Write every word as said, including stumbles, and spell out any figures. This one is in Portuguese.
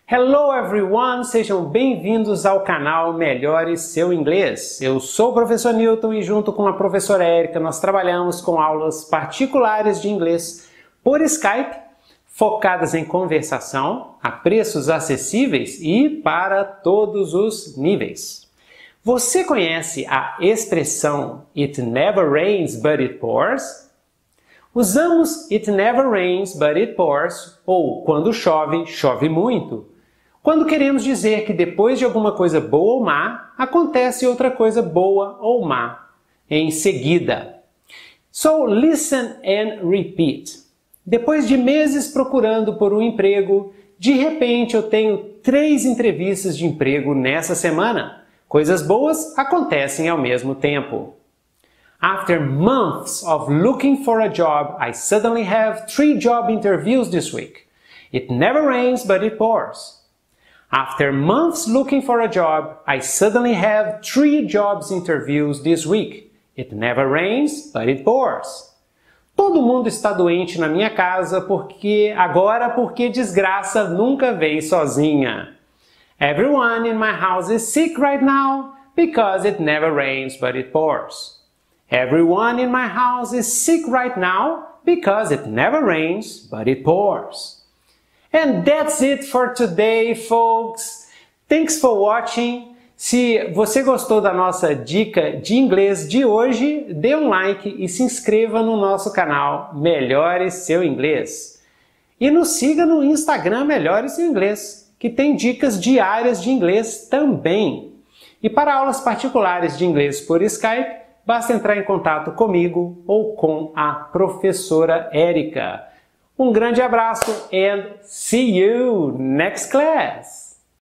Hello everyone, sejam bem-vindos ao canal Melhore Seu Inglês. Eu sou o professor Newton e junto com a professora Érica nós trabalhamos com aulas particulares de inglês por Skype, focadas em conversação, a preços acessíveis e para todos os níveis. Você conhece a expressão It never rains but it pours? Usamos It never rains but it pours ou quando chove, chove muito, quando queremos dizer que depois de alguma coisa boa ou má, acontece outra coisa boa ou má em seguida. So listen and repeat. Depois de meses procurando por um emprego, de repente eu tenho três entrevistas de emprego nessa semana. Coisas boas acontecem ao mesmo tempo. After months of looking for a job, I suddenly have three job interviews this week. It never rains but it pours. After months looking for a job, I suddenly have three jobs interviews this week. It never rains, but it pours. Todo mundo está doente na minha casa porque agora porque desgraça nunca vem sozinha. Everyone in my house is sick right now because it never rains, but it pours. Everyone in my house is sick right now because it never rains, but it pours. And that's it for today, folks. Thanks for watching. Se você gostou da nossa dica de inglês de hoje, dê um like e se inscreva no nosso canal Melhore Seu Inglês. E nos siga no Instagram Melhore Seu Inglês, que tem dicas diárias de inglês também. E para aulas particulares de inglês por Skype, basta entrar em contato comigo ou com a professora Érica. Um grande abraço and see you next class!